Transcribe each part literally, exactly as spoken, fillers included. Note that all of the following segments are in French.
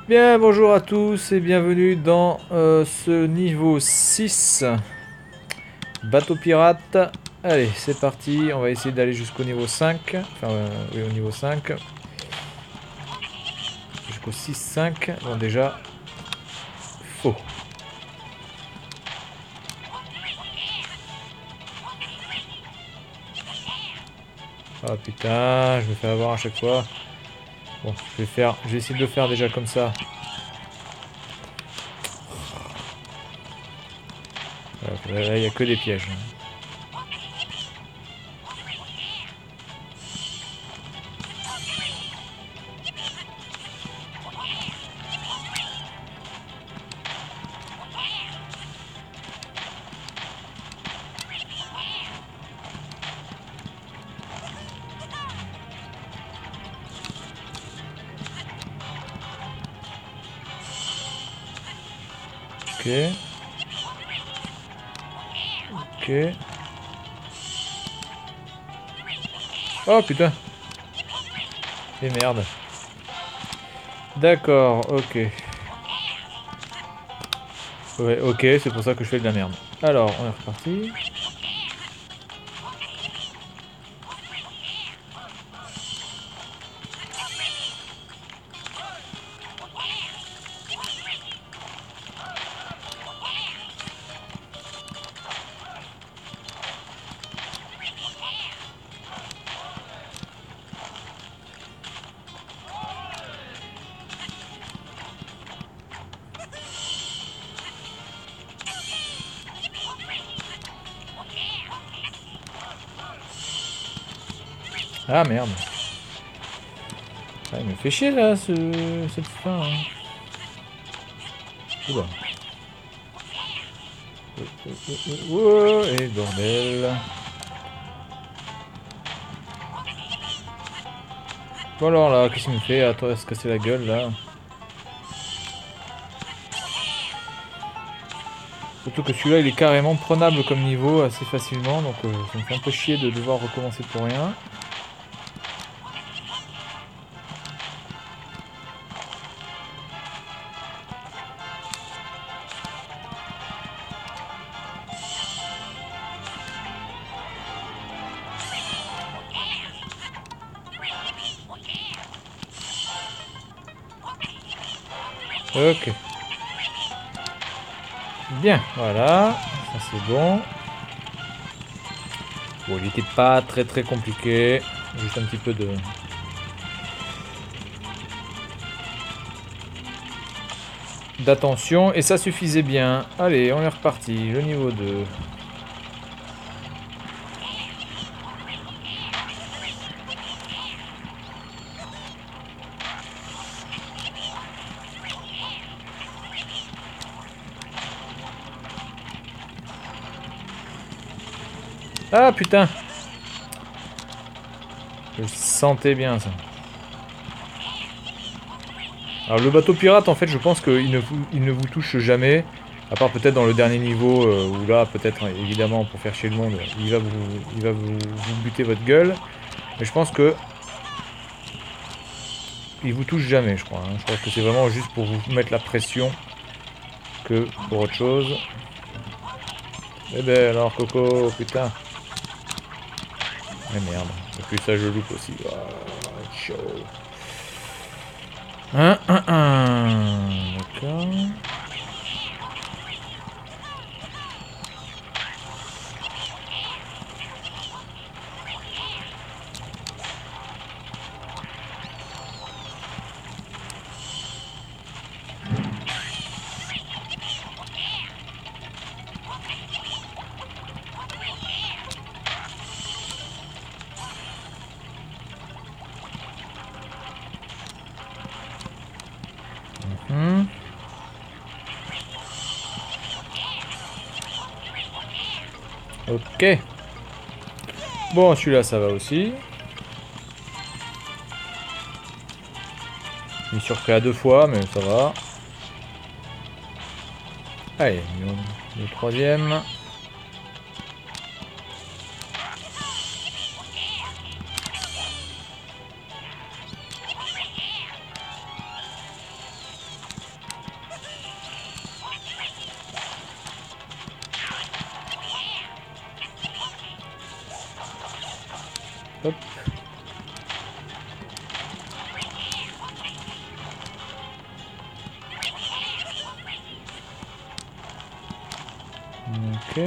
Bien, bonjour à tous et bienvenue dans euh, ce niveau six. Bateau pirate. Allez, c'est parti. On va essayer d'aller jusqu'au niveau cinq. Enfin, euh, oui, au niveau cinq. Jusqu'au six cinq. Bon, déjà, faux. Oh putain, je me fais avoir à chaque fois. Bon, je vais faire, je vais essayer de le faire déjà comme ça. Voilà, là, il n'y a que des pièges. Ok. Ok. Oh putain. Et merde. D'accord, ok. Ouais, ok, c'est pour ça que je fais de la merde. Alors, on est reparti. Ah merde. Ah, il me fait chier là, ce... cette fin. Hein. Oula. Oh, oh, oh, oh, oh, et bordel. Bon alors là, qu'est-ce qu'il me fait? Attends, se casser la gueule là. Surtout que celui-là il est carrément prenable comme niveau assez facilement, donc euh, ça me fait un peu chier de devoir recommencer pour rien. Ok. Bien, voilà. Ça c'est bon. Bon, il était pas très très compliqué. Juste un petit peu de... d'attention. Et ça suffisait bien. Allez, on est reparti. Le niveau deux. Ah putain! Je sentais bien ça. Alors le bateau pirate en fait je pense qu'il ne vous, il ne vous touche jamais. À part peut-être dans le dernier niveau euh, où là peut-être évidemment pour faire chier le monde il va vous, il va vous, vous buter votre gueule. Mais je pense que il vous touche jamais je crois. Hein. Je crois que c'est vraiment juste pour vous mettre la pression que pour autre chose. Eh ben alors Coco putain. Mais merde. Et puis ça je loupe aussi. Ah, chaud. Un, un, un. D'accord. Hmm. Ok. Bon, celui-là, ça va aussi. Il est surpris à deux fois, mais ça va. Allez, le, le troisième. Hop. Ok.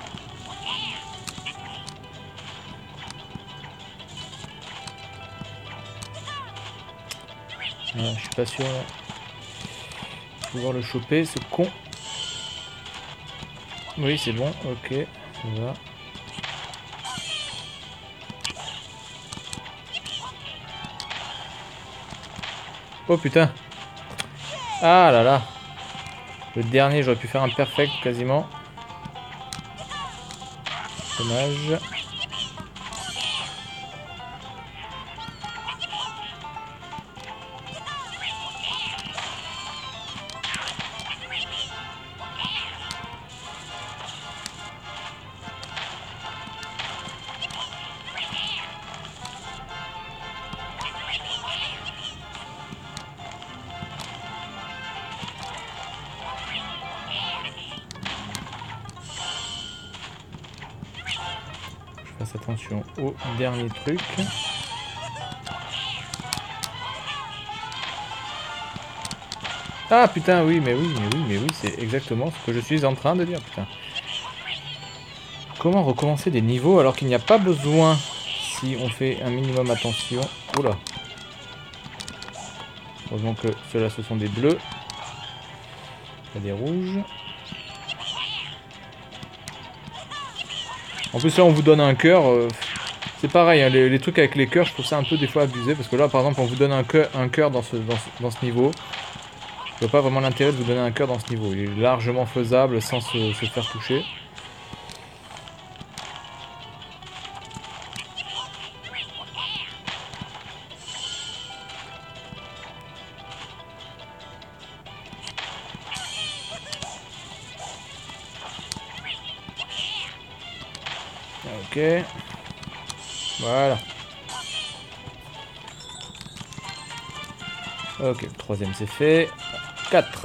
Ah, je suis pas sûr de pouvoir le choper, ce con. Oui, c'est bon, ok, ça va. Oh putain. Ah là là. Le dernier, j'aurais pu faire un perfect quasiment. Dommage. Je fasse attention au dernier truc. Ah putain, oui, mais oui, mais oui, mais oui, c'est exactement ce que je suis en train de dire, putain. Comment recommencer des niveaux alors qu'il n'y a pas besoin si on fait un minimum attention. Oula. Heureusement que ceux-là, ce sont des bleus. Il y a des rouges. En plus, là, on vous donne un cœur. Euh, c'est pareil, hein, les, les trucs avec les cœurs, je trouve ça un peu des fois abusé. Parce que là, par exemple, on vous donne un cœur, un cœur dans, ce, dans, ce, dans ce niveau. Je vois pas vraiment l'intérêt de vous donner un cœur dans ce niveau. Il est largement faisable sans se, se faire toucher. Ok. Voilà. Ok, le troisième c'est fait. quatre.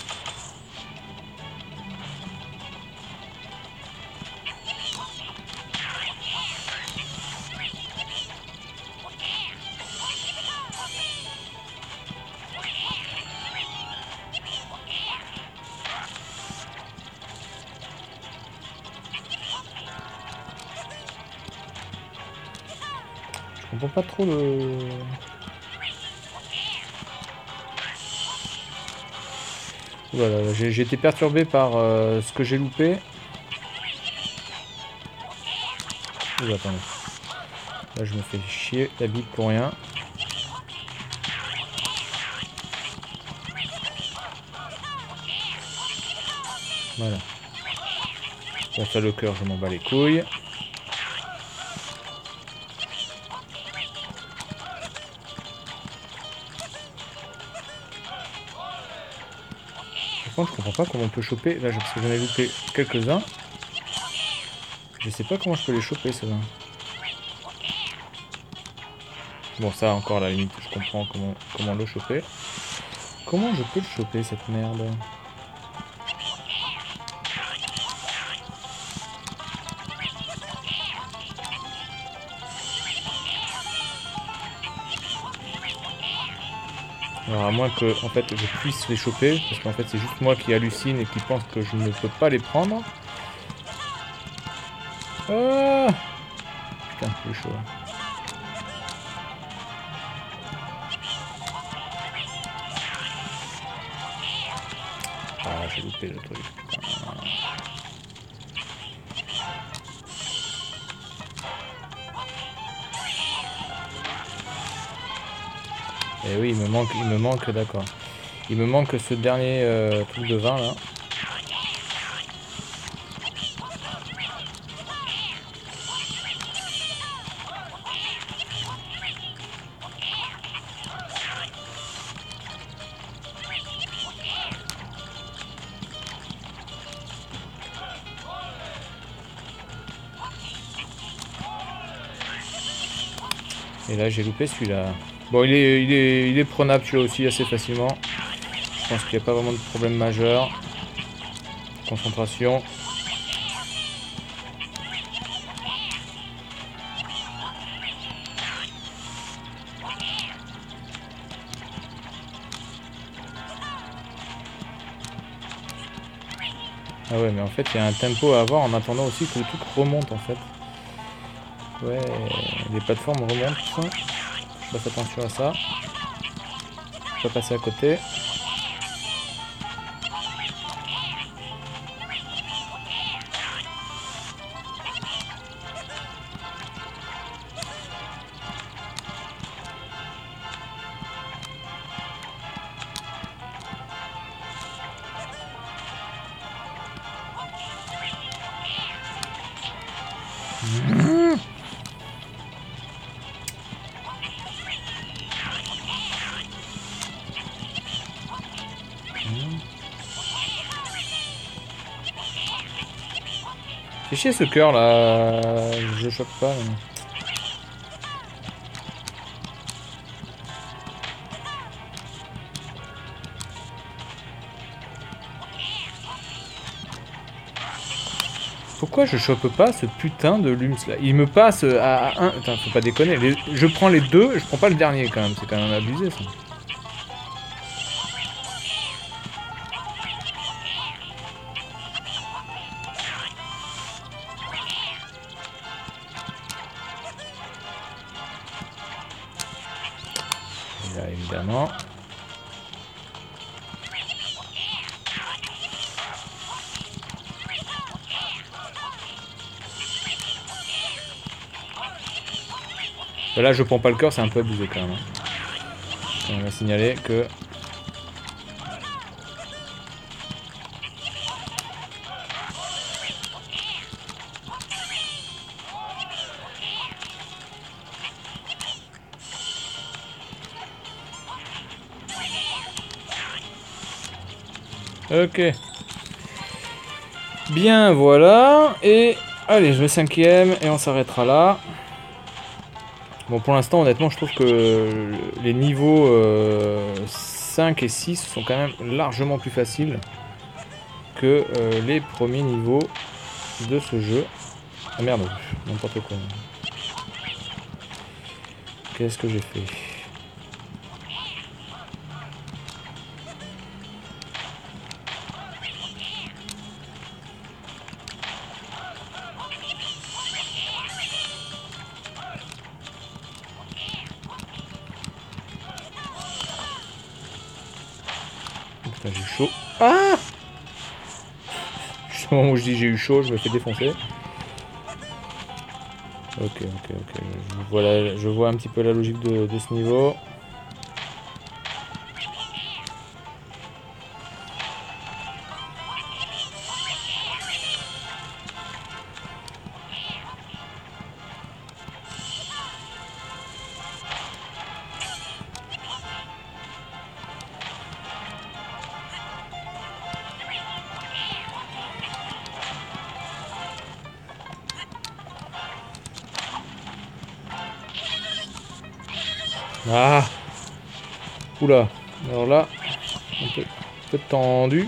Je comprends pas trop le... Voilà, j'ai été perturbé par euh, ce que j'ai loupé. Ouh, attendez. Là, je me fais chier la bite pour rien. Voilà. Bon, ça, le cœur, je m'en bats les couilles. Par contre, je comprends pas comment on peut choper. Là, parce que j'en ai loupé quelques-uns. Je sais pas comment je peux les choper, ceux-là. Bon, ça, encore, à la limite, je comprends comment, comment le choper. Comment je peux le choper, cette merde? Alors, à moins que, en fait, je puisse les choper, parce qu'en fait, c'est juste moi qui hallucine et qui pense que je ne peux pas les prendre. Ah putain, c'est chaud. Ah, j'ai loupé le truc. Putain. Et oui, il me manque, il me manque, d'accord. Il me manque ce dernier euh, truc de vin là. Et là j'ai loupé celui-là. Bon, il est, il est, il est prenable celui-là aussi assez facilement. Je pense qu'il n'y a pas vraiment de problème majeur. Concentration. Ah ouais, mais en fait, il y a un tempo à avoir en attendant aussi que le truc remonte, en fait. Ouais, les plateformes remontent. Je fasse attention à ça. Je peux passer à côté. Fais chier ce cœur là, je chope pas. Mais... Pourquoi je chope pas ce putain de Lums là? Il me passe à un. Attends, faut pas déconner. Les... Je prends les deux, je prends pas le dernier quand même. C'est quand même abusé ça. Et là, évidemment. Là, je prends pas le cœur, c'est un peu abusé quand même. On va signaler que. Ok. Bien, voilà. Et allez, je vais cinquième et on s'arrêtera là. Bon, pour l'instant, honnêtement, je trouve que les niveaux euh, cinq et six sont quand même largement plus faciles que euh, les premiers niveaux de ce jeu. Ah merde, n'importe quoi. Qu'est-ce que j'ai fait ? Putain, j'ai chaud. Ah! Juste au moment où je dis j'ai eu chaud, je me fais défoncer. Ok, ok, ok. Je vois, la, je vois un petit peu la logique de, de ce niveau. Ah! Oula! Alors là, un peu, un peu tendu.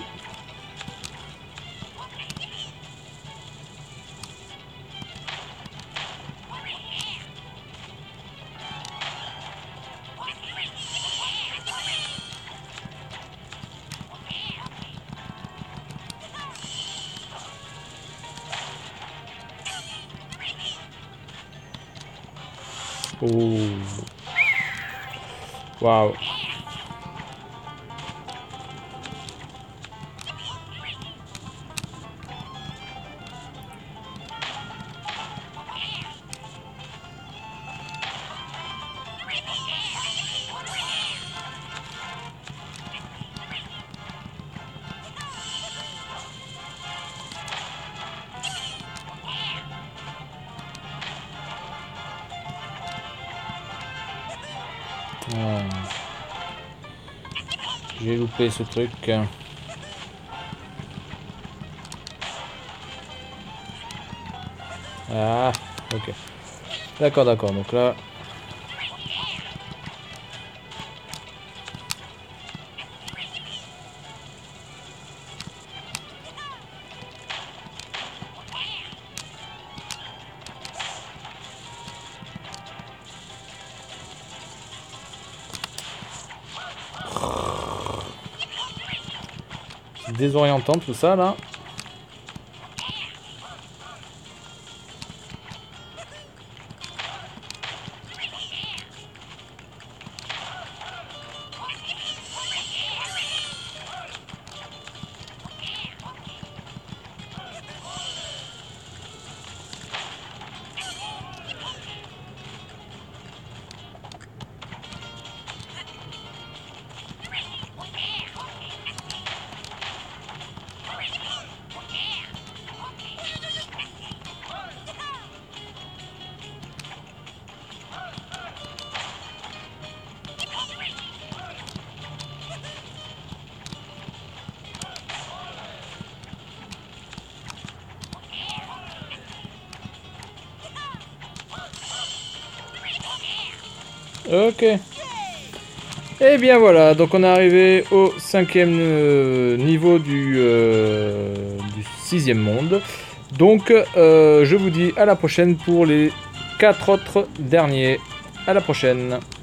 Oh! Waouh! Ah. J'ai loupé ce truc. Ah, ok. D'accord, d'accord. Donc là... C'est désorientant tout ça, là. Ok. Et bien voilà, donc on est arrivé au cinquième euh, niveau du, euh, du sixième monde. Donc euh, je vous dis à la prochaine pour les quatre autres derniers. À la prochaine.